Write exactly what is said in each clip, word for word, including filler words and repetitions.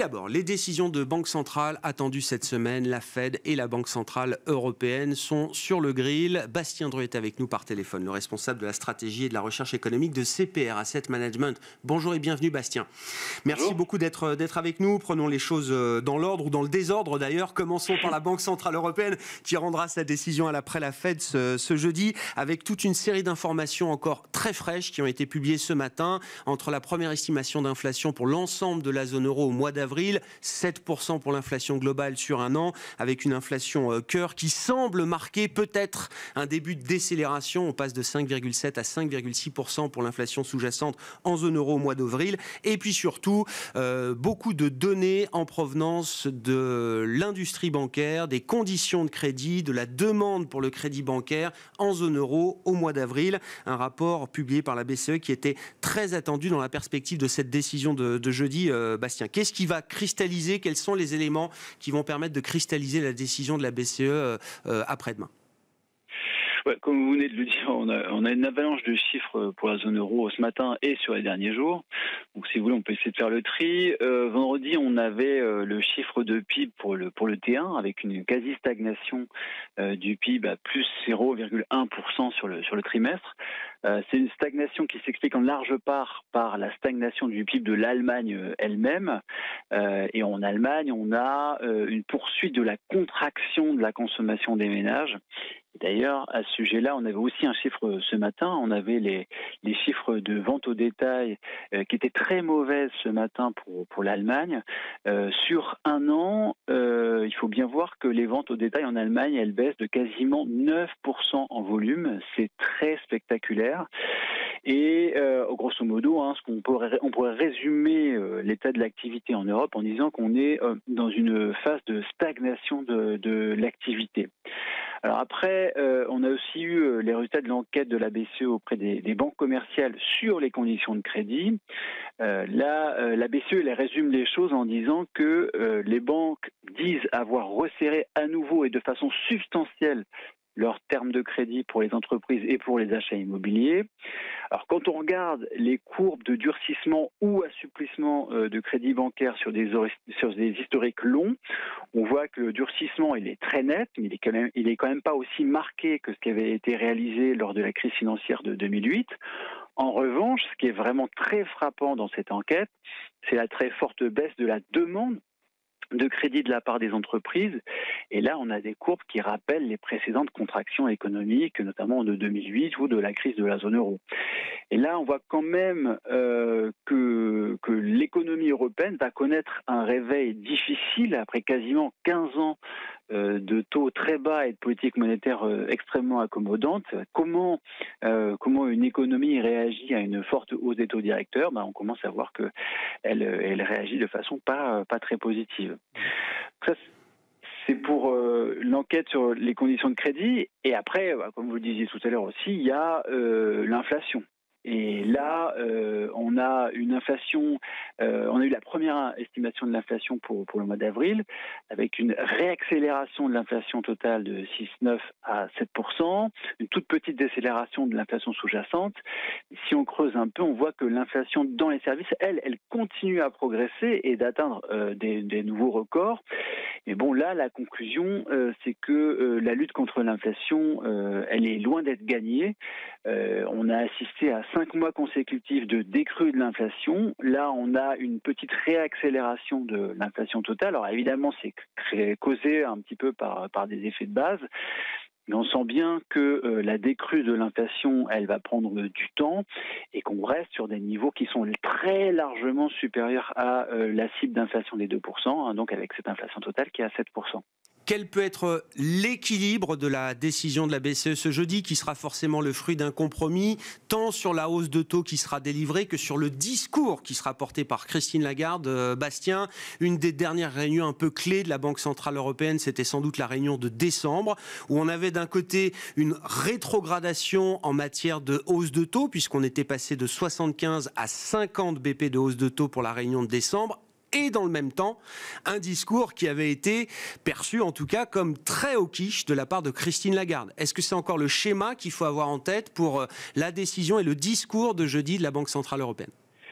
d'abord, les décisions de banque centrale attendues cette semaine, la Fed et la Banque centrale européenne sont sur le grill. Bastien Dreux est avec nous par téléphone, le responsable de la stratégie et de la recherche économique de C P R Asset Management. Bonjour et bienvenue Bastien. Merci Bonjour. beaucoup d'être d'être avec nous. Prenons les choses dans l'ordre ou dans le désordre d'ailleurs. Commençons par la Banque centrale européenne qui rendra sa décision après la Fed ce, ce jeudi, avec toute une série d'informations encore très fraîches qui ont été publiées ce matin. Entre la première estimation d'inflation pour l'ensemble de la zone euro au mois d'avril, sept pour cent pour l'inflation globale sur un an, avec une inflation euh, cœur qui semble marquer peut-être un début de décélération. On passe de cinq virgule sept à cinq virgule six pour cent pour l'inflation sous-jacente en zone euro au mois d'avril. Et puis surtout, euh, beaucoup de données en provenance de l'industrie bancaire, des conditions de crédit, de la demande pour le crédit bancaire en zone euro au mois d'avril. Un rapport publié par la B C E qui était très attendu dans la perspective de cette décision de, de jeudi. Euh, Bastien, qu'est-ce qui va cristalliser? Quels sont les éléments qui vont permettre de cristalliser la décision de la B C E euh, euh, après-demain? Ouais, comme vous venez de le dire, on a, on a une avalanche de chiffres pour la zone euro ce matin et sur les derniers jours. Donc, si vous voulez, on peut essayer de faire le tri. Euh, vendredi, on avait euh, le chiffre de P I B pour le, pour le T un avec une quasi-stagnation euh, du P I B à plus zéro virgule un pour cent sur le, sur le trimestre. Euh, c'est une stagnation qui s'explique en large part par la stagnation du P I B de l'Allemagne elle-même. Euh, et en Allemagne, on a euh, une poursuite de la contraction de la consommation des ménages. D'ailleurs, à ce sujet-là, on avait aussi un chiffre ce matin. On avait les, les chiffres de vente au détail euh, qui étaient très mauvaises ce matin pour, pour l'Allemagne. Euh, sur un an, euh, il faut bien voir que les ventes au détail en Allemagne, elles baissent de quasiment neuf pour cent en volume. C'est très spectaculaire. Et euh, grosso modo, hein, ce qu'on pourrait, on pourrait résumer euh, l'état de l'activité en Europe en disant qu'on est euh, dans une phase de stagnation de, de l'activité. Alors après, euh, on a aussi eu euh, les résultats de l'enquête de la B C E auprès des, des banques commerciales sur les conditions de crédit. Euh, là, euh, la B C E elle résume les choses en disant que euh, les banques disent avoir resserré à nouveau et de façon substantielle leurs termes de crédit pour les entreprises et pour les achats immobiliers. Alors quand on regarde les courbes de durcissement ou assouplissement de crédit bancaire sur des, sur des historiques longs, on voit que le durcissement il est très net, mais il est quand même, il est quand même pas aussi marqué que ce qui avait été réalisé lors de la crise financière de deux mille huit. En revanche, ce qui est vraiment très frappant dans cette enquête, c'est la très forte baisse de la demande de crédit de la part des entreprises. Et là, on a des courbes qui rappellent les précédentes contractions économiques, notamment de deux mille huit ou de la crise de la zone euro. Et là, on voit quand même euh, que, que l'économie européenne va connaître un réveil difficile après quasiment quinze ans euh, de taux très bas et de politique monétaire euh, extrêmement accommodante. Comment, euh, comment une économie réagit à une forte hausse des taux directeurs? Ben, on commence à voir que elle, elle réagit de façon pas, pas très positive. Ça, c'est pour euh, l'enquête sur les conditions de crédit. Et après, comme vous le disiez tout à l'heure aussi, il y a euh, l'inflation. Et là, euh, on a une inflation, euh, on a eu la première estimation de l'inflation pour, pour le mois d'avril, avec une réaccélération de l'inflation totale de six virgule neuf à sept pour cent, une toute petite décélération de l'inflation sous-jacente. Si on creuse un peu, on voit que l'inflation dans les services, elle, elle continue à progresser et d'atteindre euh, des, des nouveaux records. Mais bon, là, la conclusion, euh, c'est que euh, la lutte contre l'inflation, euh, elle est loin d'être gagnée. Euh, on a assisté à cinq mois consécutifs de décrue de l'inflation. Là, on a une petite réaccélération de l'inflation totale. Alors évidemment, c'est causé un petit peu par, par des effets de base. Mais on sent bien que euh, la décrue de l'inflation, elle va prendre euh, du temps et qu'on reste sur des niveaux qui sont très largement supérieurs à euh, la cible d'inflation des deux pour cent, hein, donc avec cette inflation totale qui est à sept pour cent. Quel peut être l'équilibre de la décision de la B C E ce jeudi, qui sera forcément le fruit d'un compromis, tant sur la hausse de taux qui sera délivrée que sur le discours qui sera porté par Christine Lagarde? euh, Bastien, une des dernières réunions un peu clés de la Banque Centrale Européenne, c'était sans doute la réunion de décembre, où on avait d'un côté une rétrogradation en matière de hausse de taux, puisqu'on était passé de soixante-quinze à cinquante B P de hausse de taux pour la réunion de décembre, et dans le même temps, un discours qui avait été perçu en tout cas comme très hawkish de la part de Christine Lagarde. Est-ce que c'est encore le schéma qu'il faut avoir en tête pour la décision et le discours de jeudi de la Banque Centrale Européenne ?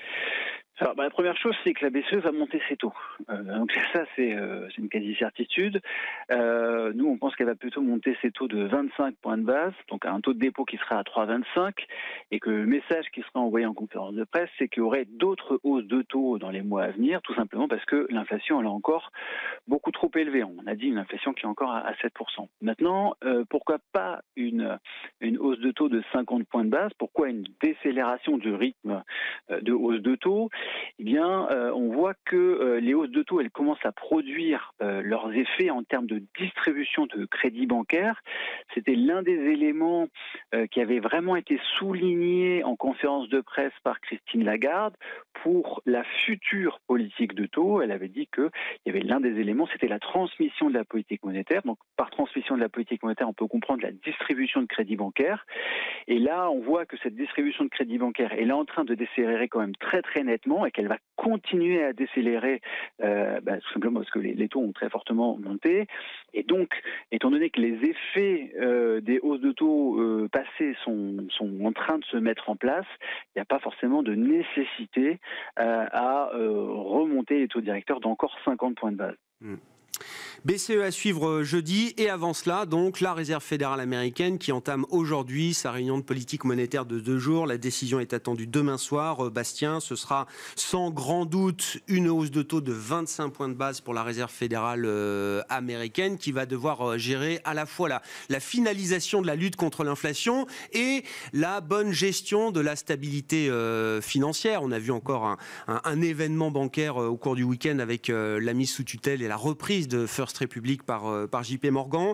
Alors, bah, la première chose, c'est que la B C E va monter ses taux. Euh, donc ça, c'est euh, une quasi-certitude. Euh, nous, on pense qu'elle va plutôt monter ses taux de vingt-cinq points de base, donc un taux de dépôt qui sera à trois virgule vingt-cinq, et que le message qui sera envoyé en conférence de presse, c'est qu'il y aurait d'autres hausses de taux dans les mois à venir, tout simplement parce que l'inflation, elle est encore beaucoup trop élevée. On a dit une inflation qui est encore à sept pour cent. Maintenant, euh, pourquoi pas une, une hausse de taux de cinquante points de base? Pourquoi une décélération du rythme de hausse de taux? Eh bien, euh, on voit que euh, les hausses de taux, elles commencent à produire euh, leurs effets en termes de distribution de crédit bancaire. C'était l'un des éléments euh, qui avait vraiment été souligné en conférence de presse par Christine Lagarde pour la future politique de taux. Elle avait dit qu'il y avait l'un des éléments, c'était la transmission de la politique monétaire. Donc, par transmission de la politique monétaire, on peut comprendre la distribution de crédit bancaire. Et là, on voit que cette distribution de crédit bancaire, elle est en train de décélérer quand même très très nettement et qu'elle va continuer à décélérer euh, bah, tout simplement parce que les, les taux ont très fortement monté. Et donc, étant donné que les effets euh, des hausses de taux euh, passées sont, sont en train de se mettre en place, il n'y a pas forcément de nécessité euh, à euh, remonter les taux directeurs d'encore cinquante points de base. Mmh. B C E à suivre jeudi et avant cela, donc, la Réserve fédérale américaine qui entame aujourd'hui sa réunion de politique monétaire de deux jours. La décision est attendue demain soir. Bastien, ce sera sans grand doute une hausse de taux de vingt-cinq points de base pour la Réserve fédérale euh, américaine qui va devoir euh, gérer à la fois la, la finalisation de la lutte contre l'inflation et la bonne gestion de la stabilité euh, financière. On a vu encore un, un, un événement bancaire euh, au cours du week-end avec euh, la mise sous tutelle et la reprise de First Republic par, euh, par J P Morgan.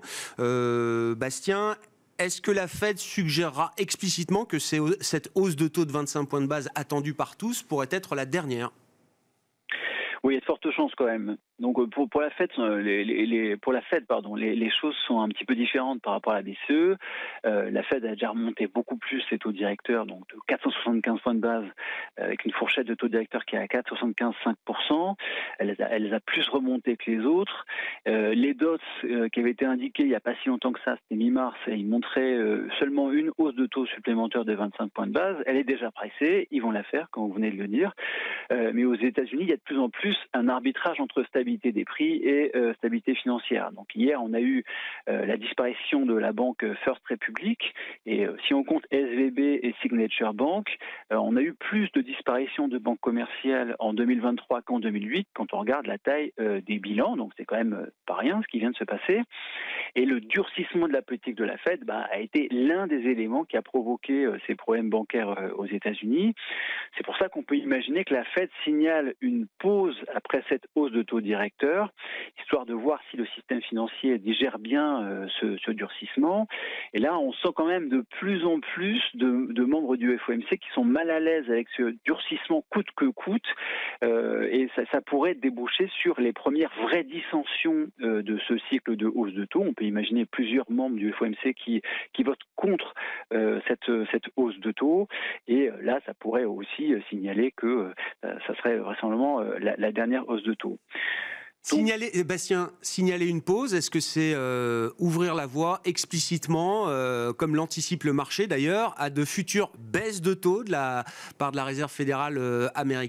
Euh, Bastien, est-ce que la Fed suggérera explicitement que c'est, cette hausse de taux de vingt-cinq points de base attendue par tous pourrait être la dernière? Oui, il y a de fortes chances quand même. Donc pour, pour la Fed, les, les, les, pour la Fed, pardon, les, les choses sont un petit peu différentes par rapport à la B C E. Euh, la Fed a déjà remonté beaucoup plus ses taux directeurs, donc de quatre cent soixante-quinze points de base, avec une fourchette de taux directeurs qui est à quatre virgule soixante-quinze à cinq pour cent. Elle les a, elle les a plus remontés que les autres. Euh, les dots euh, qui avaient été indiqués il n'y a pas si longtemps que ça, c'était mi-mars, et ils montraient euh, seulement une hausse de taux supplémentaire de vingt-cinq points de base. Elle est déjà pricée, ils vont la faire, comme vous venez de le dire. Euh, mais aux États-Unis, il y a de plus en plus un arbitrage entre stabilité des prix et euh, stabilité financière. Donc hier, on a eu euh, la disparition de la banque First Republic, et euh, si on compte S V B et Signature Bank, euh, on a eu plus de disparitions de banques commerciales en deux mille vingt-trois qu'en deux mille huit, quand on regarde la taille euh, des bilans. Donc c'est quand même euh, pas rien ce qui vient de se passer. Et le durcissement de la politique de la Fed bah, a été l'un des éléments qui a provoqué euh, ces problèmes bancaires euh, aux États-Unis. C'est pour ça qu'on peut imaginer que la Fed signale une pause après cette hausse de taux directeur, histoire de voir si le système financier digère bien euh, ce, ce durcissement. Et là, on sent quand même de plus en plus de, de membres du F O M C qui sont mal à l'aise avec ce durcissement coûte que coûte, euh, et ça, ça pourrait déboucher sur les premières vraies dissensions euh, de ce cycle de hausse de taux. On peut imaginer plusieurs membres du F O M C qui, qui votent contre euh, cette, cette hausse de taux, et euh, là, ça pourrait aussi euh, signaler que euh, ça serait vraisemblablement euh, la, la dernière hausse de taux. Signaler, Bastien, signaler une pause, est-ce que c'est euh, ouvrir la voie explicitement, euh, comme l'anticipe le marché d'ailleurs, à de futures baisses de taux de la part de la Réserve fédérale euh, américaine ?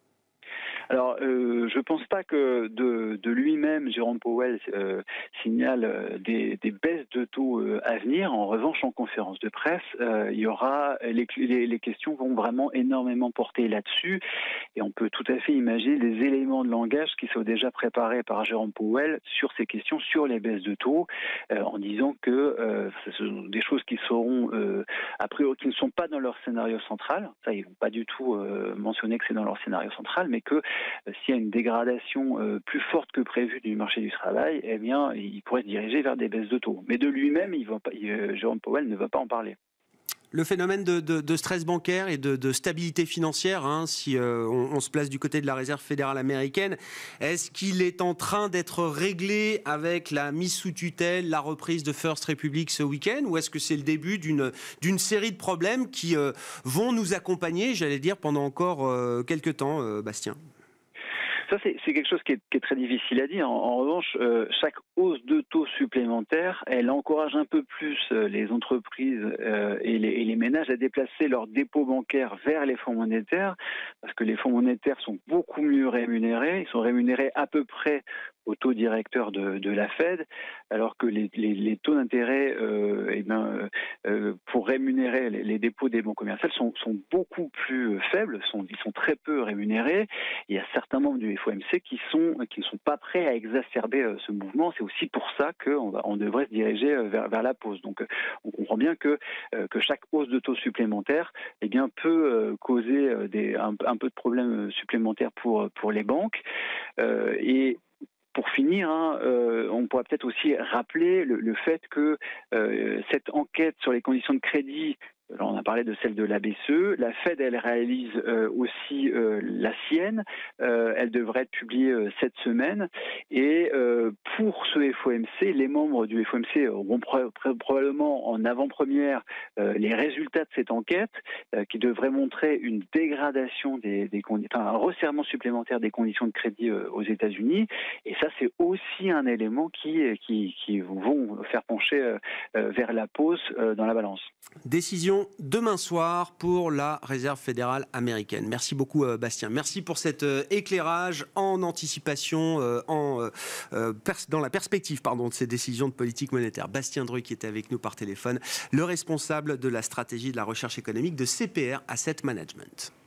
Alors, euh, je ne pense pas que de, de lui-même, Jérôme Powell euh, signale des, des baisses de taux euh, à venir. En revanche, en conférence de presse, euh, il y aura les, les, les questions vont vraiment énormément porter là-dessus, et on peut tout à fait imaginer les éléments de langage qui sont déjà préparés par Jérôme Powell sur ces questions, sur les baisses de taux, euh, en disant que euh, ce sont des choses qui seront euh, a priori qui ne sont pas dans leur scénario central. Ça, ils vont pas du tout euh, mentionner que c'est dans leur scénario central, mais que s'il y a une dégradation euh, plus forte que prévue du marché du travail, eh bien, il pourrait se diriger vers des baisses de taux. Mais de lui-même, il va pas, il, euh, Jérôme Powell ne va pas en parler. Le phénomène de, de, de stress bancaire et de, de stabilité financière, hein, si euh, on, on se place du côté de la Réserve fédérale américaine, est-ce qu'il est en train d'être réglé avec la mise sous tutelle, la reprise de First Republic ce week-end, ou est-ce que c'est le début d'une, d'une série de problèmes qui euh, vont nous accompagner, j'allais dire, pendant encore euh, quelques temps, euh, Bastien ? Ça, c'est quelque chose qui est, qui est très difficile à dire. En, en revanche, euh, chaque hausse de taux supplémentaire, elle encourage un peu plus euh, les entreprises euh, et, les, et les ménages à déplacer leurs dépôts bancaires vers les fonds monétaires, parce que les fonds monétaires sont beaucoup mieux rémunérés. Ils sont rémunérés à peu près au taux directeur de, de la Fed, alors que les, les, les taux d'intérêt euh, eh ben, euh, pour rémunérer les, les dépôts des banques commerciales sont, sont beaucoup plus faibles, sont, ils sont très peu rémunérés. Il y a certains membres du F O M C qui, sont, qui ne sont pas prêts à exacerber euh, ce mouvement. C'est aussi pour ça qu'on va, on devrait se diriger vers, vers la pause. Donc on comprend bien que, euh, que chaque hausse de taux supplémentaire eh bien, peut euh, causer des, un, un peu de problèmes supplémentaires pour, pour les banques. Euh, et Pour finir, hein, euh, on pourrait peut-être aussi rappeler le, le fait que euh, cette enquête sur les conditions de crédit, alors on a parlé de celle de l'A B C E, la Fed, elle réalise euh, aussi euh, la sienne, euh, elle devrait être publiée euh, cette semaine, et euh, pour ce F O M C, les membres du F O M C auront pro- pro- probablement en avant-première euh, les résultats de cette enquête, euh, qui devrait montrer une dégradation des, des conditions, enfin un resserrement supplémentaire des conditions de crédit euh, aux États-Unis, et ça c'est aussi un élément qui, qui, qui vont faire pencher euh, vers la pause euh, dans la balance. Décision demain soir pour la Réserve fédérale américaine. Merci beaucoup euh, Bastien. Merci pour cet euh, éclairage en anticipation, euh, en, euh, pers- dans la perspective pardon, de ces décisions de politique monétaire. Bastien Dreux qui était avec nous par téléphone, le responsable de la stratégie de la recherche économique de C P R Asset Management.